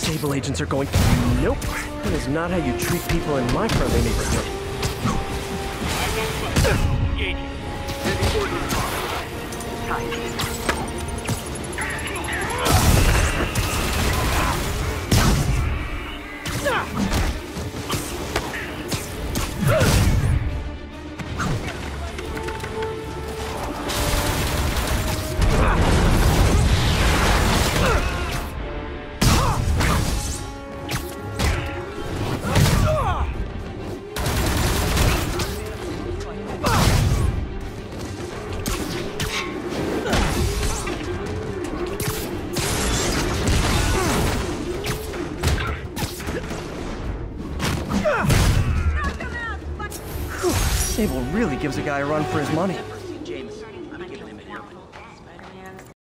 Sable agents are going... Nope, that is not how you treat people in my friendly neighborhood. Sable really gives a guy a run for his money.